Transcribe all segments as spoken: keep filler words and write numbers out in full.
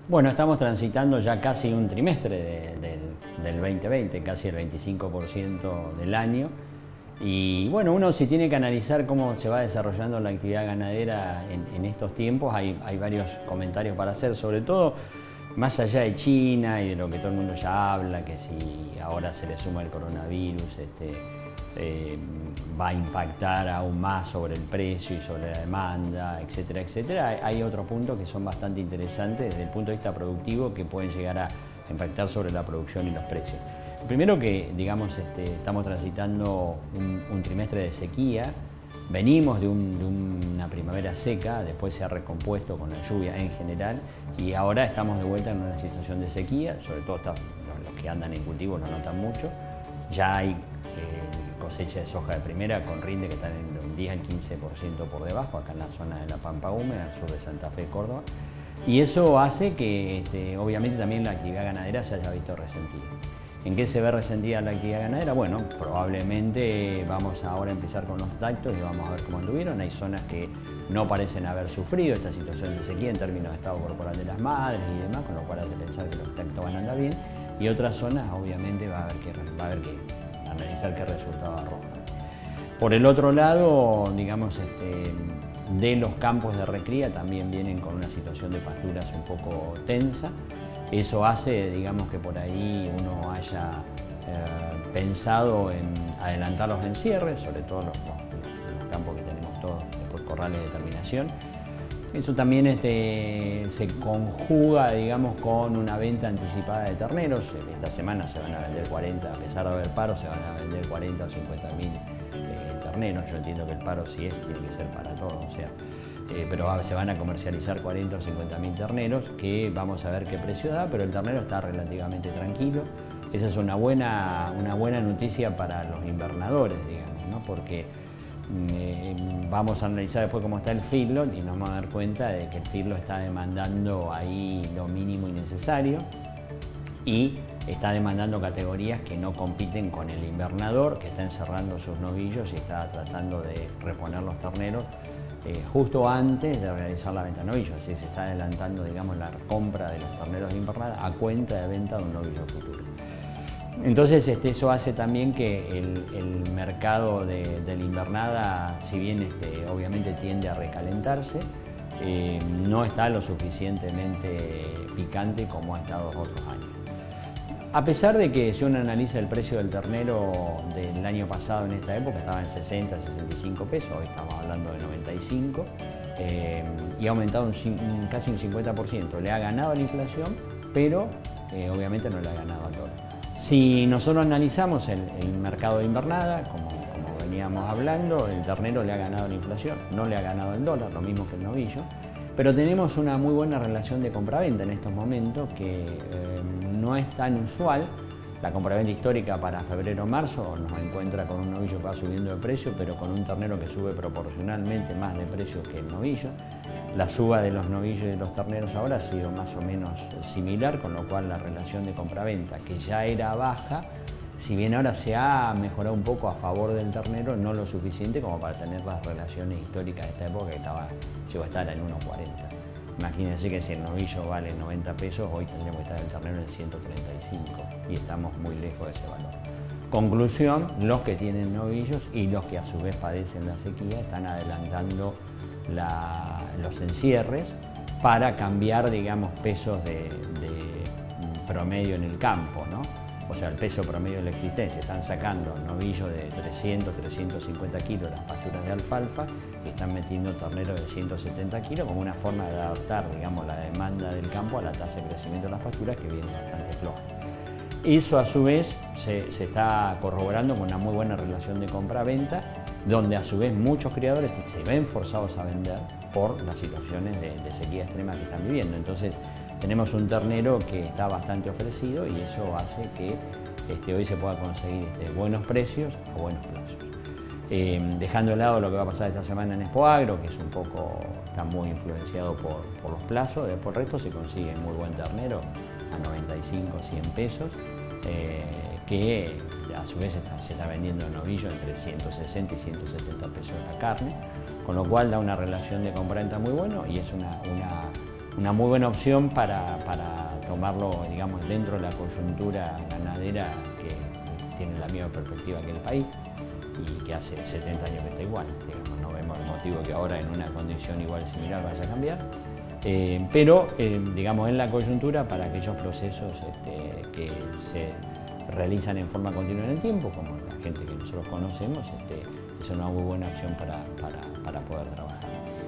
Bueno, estamos transitando ya casi un trimestre de, del, del veinte veinte, casi el veinticinco por ciento del año. Y bueno, uno si tiene que analizar cómo se va desarrollando la actividad ganadera en, en estos tiempos, hay, hay varios comentarios para hacer, sobre todo más allá de China y de lo que todo el mundo ya habla, que si ahora se le suma el coronavirus, este, eh, va a impactar aún más sobre el precio y sobre la demanda, etcétera, etcétera. Hay otros puntos que son bastante interesantes desde el punto de vista productivo que pueden llegar a impactar sobre la producción y los precios. Primero que, digamos, este, estamos transitando un, un trimestre de sequía, venimos de, un, de una primavera seca, después se ha recompuesto con la lluvia en general y ahora estamos de vuelta en una situación de sequía, sobre todo está, los, los que andan en cultivo lo notan mucho. Ya hay eh, cosecha de soja de primera con rinde que están en un diez al quince por ciento por debajo, acá en la zona de la Pampa Húmeda, al sur de Santa Fe, Córdoba. Y eso hace que, este, obviamente, también la actividad ganadera se haya visto resentida. ¿En qué se ve resentida la actividad ganadera? Bueno, probablemente vamos ahora a empezar con los tactos y vamos a ver cómo anduvieron. Hay zonas que no parecen haber sufrido esta situación de sequía en términos de estado corporal de las madres y demás, con lo cual hace pensar que los tactos van a andar bien. Y otras zonas, obviamente, va a haber que, va a haber que analizar qué resultado arroja. Por el otro lado, digamos, este, de los campos de recría también vienen con una situación de pasturas un poco tensa. Eso hace, digamos, que por ahí uno haya eh, pensado en adelantar los encierres, sobre todo los, los, los campos que tenemos todos por corrales de terminación. Eso también este, se conjuga, digamos, con una venta anticipada de terneros. Esta semana se van a vender cuarenta, a pesar de haber paro, se van a vender cuarenta o cincuenta mil eh, terneros. Yo entiendo que el paro, si es, tiene que ser para todos, o sea, eh, pero se van a comercializar cuarenta o cincuenta mil terneros, que vamos a ver qué precio da, pero el ternero está relativamente tranquilo. Esa es una buena, una buena noticia para los invernadores, digamos, ¿no? Porque Eh, vamos a analizar después cómo está el feedlot y nos vamos a dar cuenta de que el feedlot está demandando ahí lo mínimo y necesario y está demandando categorías que no compiten con el invernador, que está encerrando sus novillos y está tratando de reponer los terneros eh, justo antes de realizar la venta de novillos. Así se está adelantando, digamos, la compra de los terneros de invernada a cuenta de venta de un novillo futuro. Entonces este, eso hace también que el, el mercado de, de la invernada, si bien este, obviamente tiende a recalentarse, eh, no está lo suficientemente picante como ha estado otros años. A pesar de que si uno analiza el precio del ternero del año pasado en esta época estaba en sesenta, sesenta y cinco pesos, hoy estamos hablando de noventa y cinco, eh, y ha aumentado un, un, casi un cincuenta por ciento. Le ha ganado la inflación, pero eh, obviamente no le ha ganado al dólar. Si nosotros analizamos el, el mercado de invernada, como, como veníamos hablando, el ternero le ha ganado la inflación, no le ha ganado el dólar, lo mismo que el novillo, pero tenemos una muy buena relación de compraventa en estos momentos que eh, no es tan usual. La compraventa histórica para febrero-marzo nos encuentra con un novillo que va subiendo de precio, pero con un ternero que sube proporcionalmente más de precio que el novillo. La suba de los novillos y de los terneros ahora ha sido más o menos similar, con lo cual la relación de compraventa, que ya era baja, si bien ahora se ha mejorado un poco a favor del ternero, no lo suficiente como para tener las relaciones históricas de esta época que estaba, llegó a estar en uno cuarenta. Imagínense que si el novillo vale noventa pesos, hoy tendríamos que estar el ternero en ciento treinta y cinco y estamos muy lejos de ese valor. Conclusión, los que tienen novillos y los que a su vez padecen la sequía están adelantando la, los encierres para cambiar, digamos, pesos de, de promedio en el campo, ¿no? O sea, el peso promedio de la existencia. Están sacando novillos de trescientos, trescientos cincuenta kilos las pasturas de alfalfa y están metiendo terneros de ciento setenta kilos como una forma de adaptar, digamos, la demanda del campo a la tasa de crecimiento de las pasturas, que viene bastante floja. Eso a su vez se, se está corroborando con una muy buena relación de compra-venta, donde a su vez muchos criadores se ven forzados a vender por las situaciones de, de sequía extrema que están viviendo. Entonces tenemos un ternero que está bastante ofrecido y eso hace que este, hoy se pueda conseguir este, buenos precios a buenos plazos. Eh, dejando de lado lo que va a pasar esta semana en Expoagro, que es un poco, está muy influenciado por, por los plazos, por el resto se consigue muy buen ternero a noventa y cinco, cien pesos, eh, que a su vez está, se está vendiendo en novillo entre ciento sesenta y ciento setenta pesos la carne, con lo cual da una relación de compra-venta muy bueno y es una, una una muy buena opción para, para tomarlo, digamos, dentro de la coyuntura ganadera que tiene la misma perspectiva que el país y que hace setenta años que está igual. Digamos, no vemos el motivo que ahora en una condición igual similar vaya a cambiar. Eh, pero, eh, digamos, en la coyuntura para aquellos procesos este, que se realizan en forma continua en el tiempo, como la gente que nosotros conocemos, este, es una muy buena opción para, para, para poder trabajar.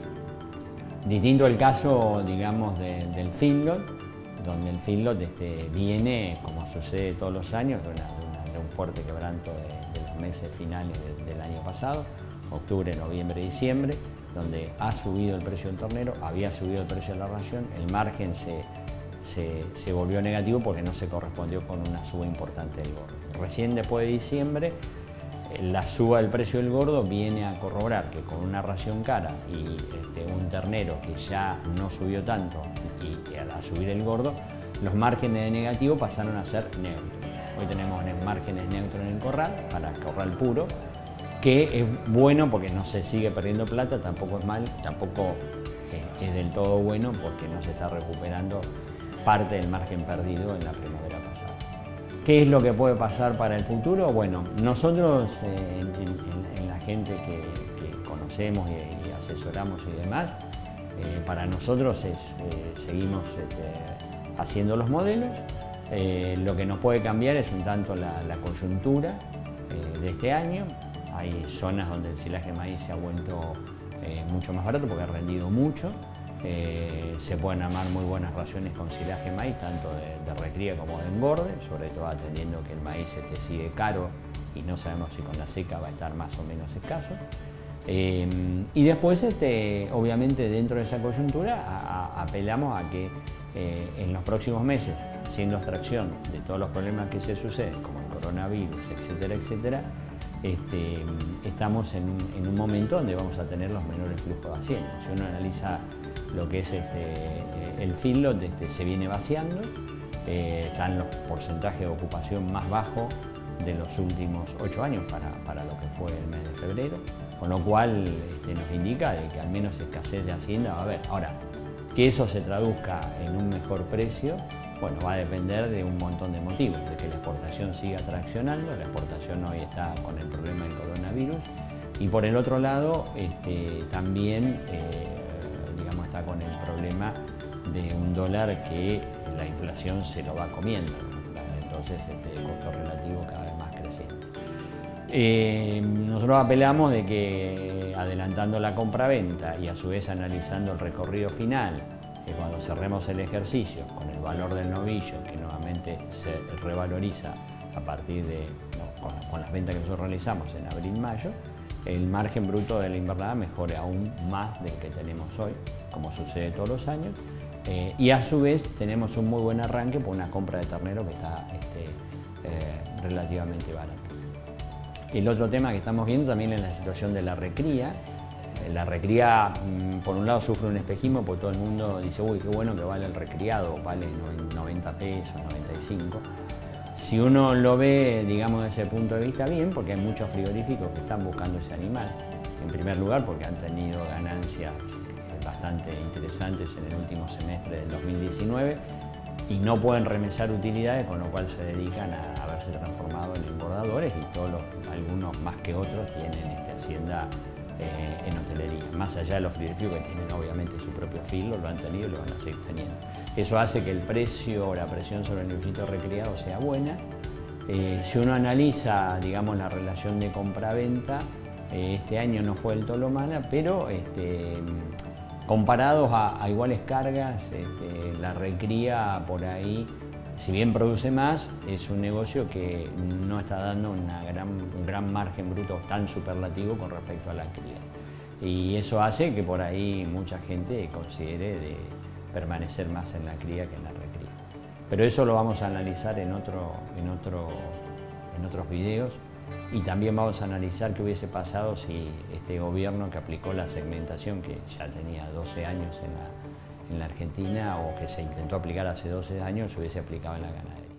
Distinto el caso, digamos, de, del feedlot, donde el feedlot este, viene, como sucede todos los años, de, una, de, una, de un fuerte quebranto de, de los meses finales de, del año pasado, octubre, noviembre, diciembre, donde ha subido el precio del ternero, había subido el precio de la ración, el margen se, se, se volvió negativo porque no se correspondió con una suba importante del gordo. Recién después de diciembre, la suba del precio del gordo viene a corroborar que con una ración cara y este, un ternero que ya no subió tanto y que al subir el gordo, los márgenes de negativo pasaron a ser neutros. Hoy tenemos márgenes neutros en el corral, para el corral puro, que es bueno porque no se sigue perdiendo plata, tampoco es mal, tampoco eh, es del todo bueno porque no se está recuperando parte del margen perdido en la primavera pasada. ¿Qué es lo que puede pasar para el futuro? Bueno, nosotros eh, en, en, en la gente que, que conocemos y, y asesoramos y demás, eh, para nosotros es, eh, seguimos este, haciendo los modelos. Eh, lo que nos puede cambiar es un tanto la, la coyuntura eh, de este año. Hay zonas donde el silaje de maíz se ha vuelto eh, mucho más barato porque ha rendido mucho. Eh, se pueden armar muy buenas raciones con silaje de maíz, tanto de, de recría como de engorde, sobre todo atendiendo que el maíz este, sigue caro y no sabemos si con la seca va a estar más o menos escaso. Eh, y después, este, obviamente, dentro de esa coyuntura, a, a, apelamos a que eh, en los próximos meses, haciendo abstracción de todos los problemas que se suceden, como el coronavirus, etcétera, etcétera, Este, estamos en, en un momento donde vamos a tener los menores flujos de hacienda. Si uno analiza lo que es este, el feedlot, este, se viene vaciando, eh, están los porcentajes de ocupación más bajos de los últimos ocho años para, para lo que fue el mes de febrero, con lo cual este, nos indica de que al menos escasez de hacienda va a haber. Ahora, que eso se traduzca en un mejor precio, bueno, va a depender de un montón de motivos, de que la exportación siga traccionando, la exportación hoy está con el problema del coronavirus, y por el otro lado este, también eh, digamos, está con el problema de un dólar que la inflación se lo va comiendo, entonces este, el costo relativo cada vez más creciente. Eh, nosotros apelamos de que adelantando la compra-venta y a su vez analizando el recorrido final, que cuando cerremos el ejercicio con el valor del novillo, que nuevamente se revaloriza a partir de, no, con, con las ventas que nosotros realizamos en abril-mayo, el margen bruto de la invernada mejore aún más del que tenemos hoy, como sucede todos los años, eh, y a su vez tenemos un muy buen arranque por una compra de ternero que está este, eh, relativamente barata. El otro tema que estamos viendo también es la situación de la recría. La recría, por un lado, sufre un espejismo porque todo el mundo dice, uy, qué bueno que vale el recriado, vale noventa pesos, noventa y cinco. Si uno lo ve, digamos, desde ese punto de vista, bien, porque hay muchos frigoríficos que están buscando ese animal. En primer lugar, porque han tenido ganancias bastante interesantes en el último semestre del dos mil diecinueve y no pueden remesar utilidades, con lo cual se dedican a, a verse transformados en engordadores y todos los, algunos más que otros tienen este, hacienda Eh, en hotelería, más allá de los frigoríficos que tienen obviamente su propio filo, lo han tenido y lo van a seguir teniendo. Eso hace que el precio o la presión sobre el novillito recriado sea buena. Eh, si uno analiza, digamos, la relación de compra-venta, eh, este año no fue del todo mala, pero este, comparados a, a iguales cargas, este, la recría por ahí, si bien produce más, es un negocio que no está dando una gran, un gran margen bruto tan superlativo con respecto a la cría. Y eso hace que por ahí mucha gente considere de permanecer más en la cría que en la recría. Pero eso lo vamos a analizar en, otro, en, otro, en otros videos y también vamos a analizar qué hubiese pasado si este gobierno que aplicó la segmentación, que ya tenía doce años en la en la Argentina o que se intentó aplicar hace doce años, se hubiese aplicado en la ganadería.